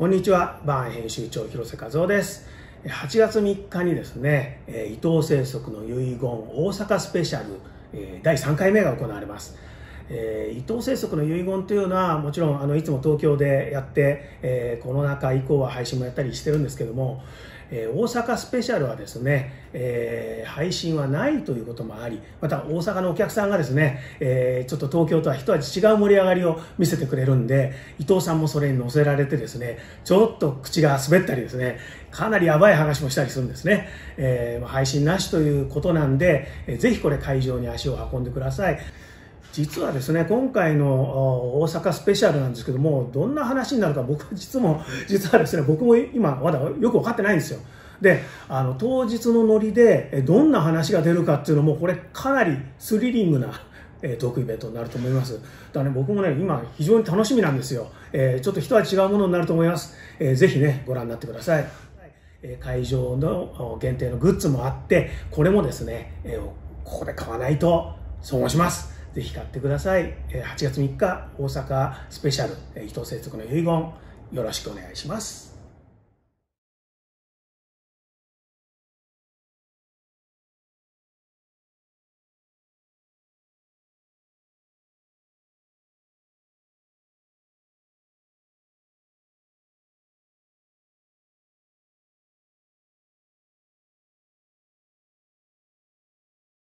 こんにちは、バーン編集長広瀬和夫です。8月3日にですね、伊藤清則の遺言大阪スペシャル第3回目が行われます。伊藤清則の遺言というのはもちろんいつも東京でやって、コロナ禍以降は配信もやったりしてるんですけども、大阪スペシャルはですね、配信はないということもあり、また大阪のお客さんがですね、ちょっと東京とは一味違う盛り上がりを見せてくれるんで、伊藤さんもそれに乗せられてですね、ちょっと口が滑ったりですね、かなりやばい話もしたりするんですね。配信なしということなんで、ぜひこれ会場に足を運んでください。実はですね、今回の大阪スペシャルなんですけども、どんな話になるか実はですね、僕も今まだよく分かってないんですよ。で、当日のノリでどんな話が出るかっていうのも、これかなりスリリングなトークイベントになると思います。だからね、僕もね、今非常に楽しみなんですよ。ちょっと一味違うものになると思います。ぜひね、ご覧になってください。会場の限定のグッズもあって、これもですね、ここで買わないと損をします。ぜひ買ってください。8月3日大阪スペシャル伊藤清則の遺言よろしくお願いします。